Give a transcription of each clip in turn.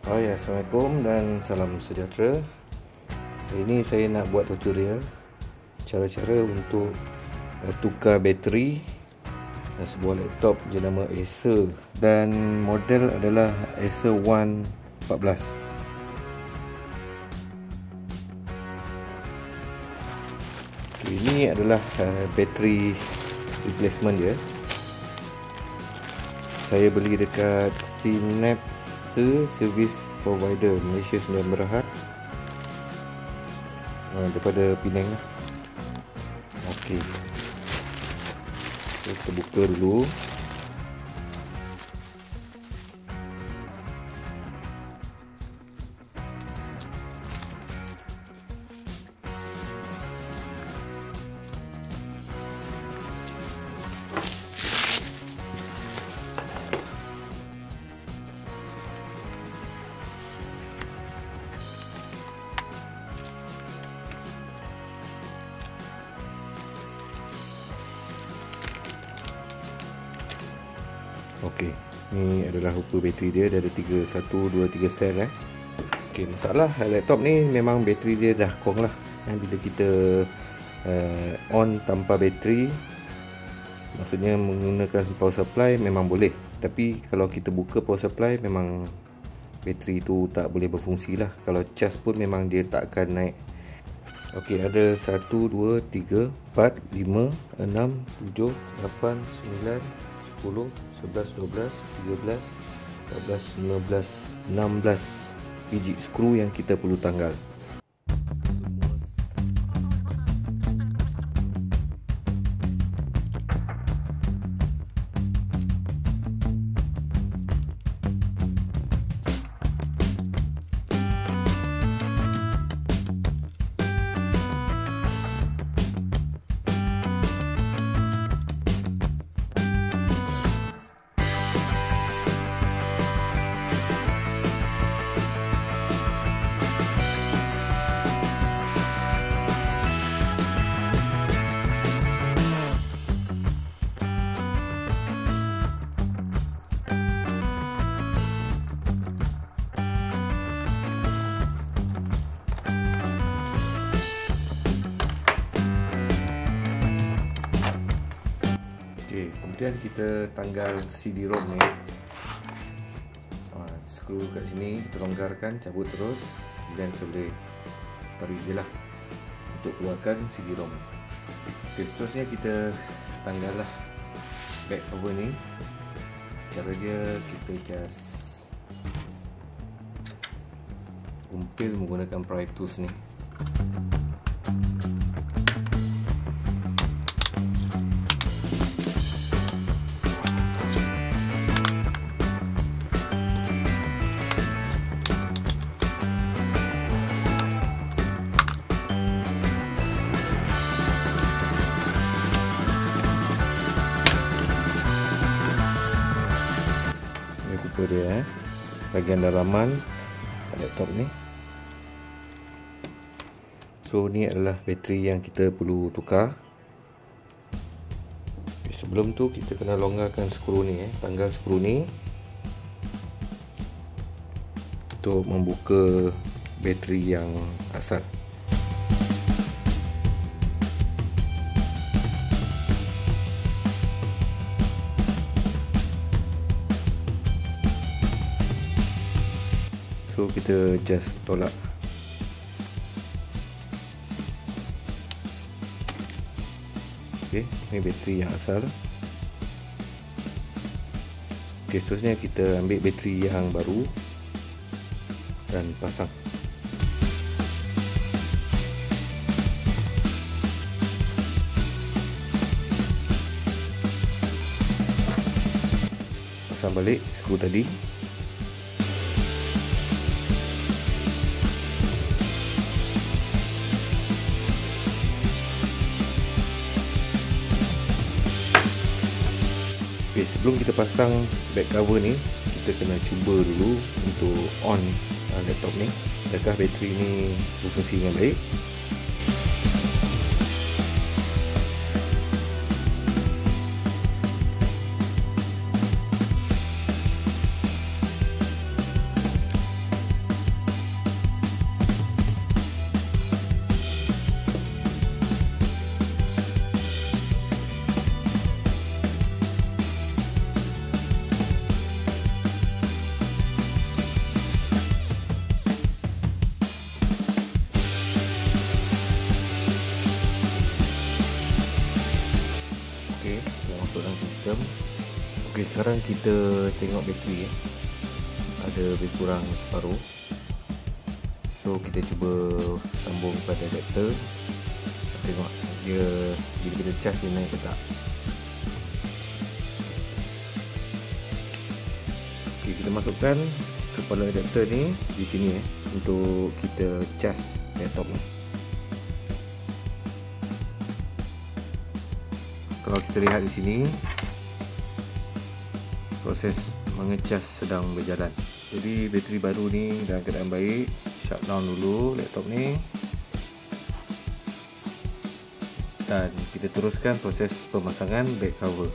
Oh ya, Assalamualaikum dan salam sejahtera. Hari ini saya nak buat tutorial cara-cara untuk tukar bateri sebuah laptop jenama Acer dan model adalah Acer One 14. Ini adalah bateri replacement dia. Saya beli dekat Synapse Service Provider Malaysia Sdn Bhd daripada Penang lah. Okey, kita buka dulu. Okey, ni adalah rupa bateri dia. Dia ada 1, 2, 3 sel Okey, masalah laptop ni memang bateri dia dah kong lah. Bila kita on tanpa bateri, maksudnya menggunakan power supply memang boleh. Tapi kalau kita buka power supply, memang bateri tu tak boleh berfungsi lah. Kalau cas pun memang dia tak akan naik. Okey, ada 1, 2, 3, 4, 5, 6, 7, 8, 9, 10, 11, 12, 13, 14, 15, 16 biji skru yang kita perlu tanggal. Kemudian kita tanggal CD-ROM ni. Skru kat sini kita longgarkan, cabut terus, kemudian kita boleh tarik je lah untuk keluarkan CD-ROM. Okay, seterusnya kita tanggal lah back cover ni. Cara dia, kita just umpil menggunakan pry tools ni. Dia bahagian dalaman laptop ni. So ni adalah bateri yang kita perlu tukar. Sebelum tu kita kena longgarkan skru ni, tanggal skru ni untuk membuka bateri yang asal. So kita just tolak. Okey, ni bateri yang asal. Okey, seterusnya kita ambil bateri yang baru dan pasang. Pasang balik skru tadi. Okay, sebelum kita pasang back cover ni, kita kena cuba dulu untuk on laptop ni. Adakah bateri ni berfungsi dengan baik? Okey, sekarang kita tengok bateri ya. Ada lebih kurang separuh. So kita cuba sambung pada adapter. Tengok dia bila kita charge dia naik ke tak. Okey, kita masukkan kepala adapter ni di sini untuk kita charge laptop ni. Kalau kita lihat di sini, proses mengecas sedang berjalan. Jadi bateri baru ni dalam keadaan baik. Shutdown dulu laptop ni. Dan kita teruskan proses pemasangan back cover.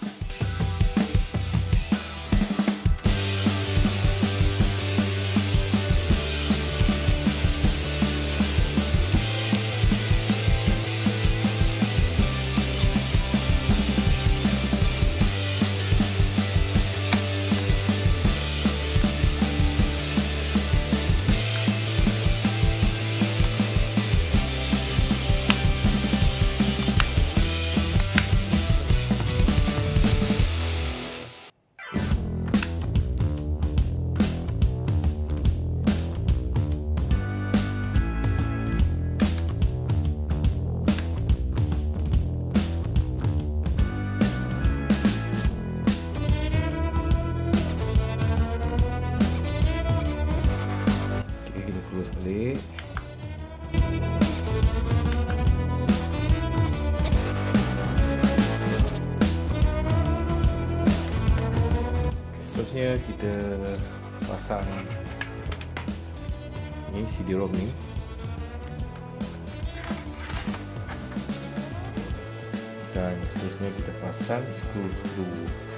Balik. Seterusnya kita pasang ni CD-ROM ni. Dan seterusnya kita pasang skru-skru.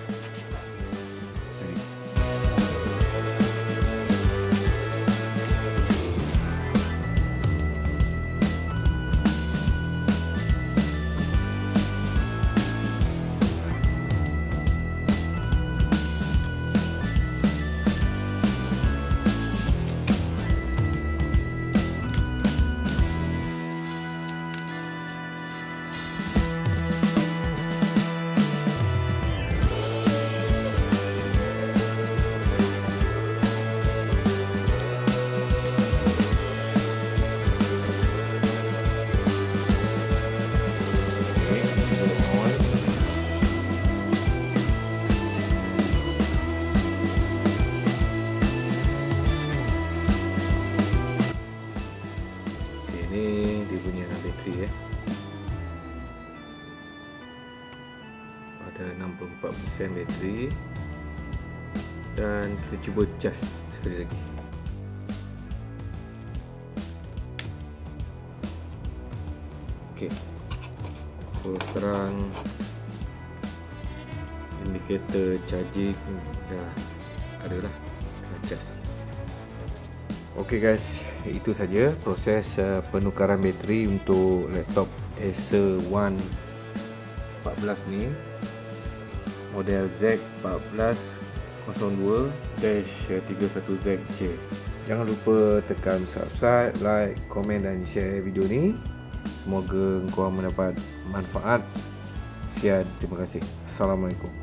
Ini dia punya bateri ya. Ada 64% bateri. Dan kita cuba cas sekali lagi. Okey. So sekarang indikator charging dah ada lah. Cas. Okey guys, itu saja proses penukaran bateri untuk laptop Acer One 14 ni, model Z1402-31ZJ. Jangan lupa tekan subscribe, like, komen dan share video ni. Semoga korang mendapat manfaat. Sekian, terima kasih. Assalamualaikum.